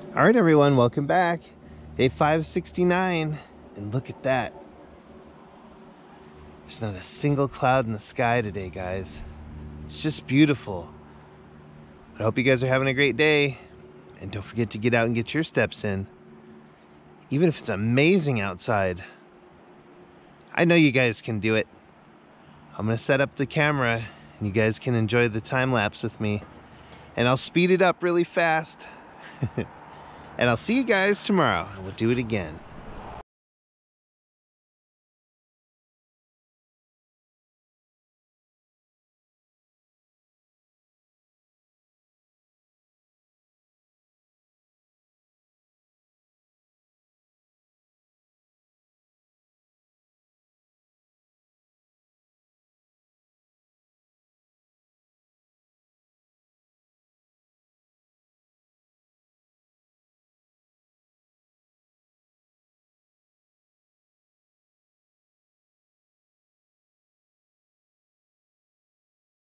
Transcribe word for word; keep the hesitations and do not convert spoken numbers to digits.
All right, everyone, welcome back. Day five sixty-nine, and look at that. There's not a single cloud in the sky today, guys. It's just beautiful. I hope you guys are having a great day, and don't forget to get out and get your steps in. Even if it's amazing outside, I know you guys can do it. I'm gonna set up the camera, and you guys can enjoy the time lapse with me, and I'll speed it up really fast. And I'll see you guys tomorrow, and we'll do it again.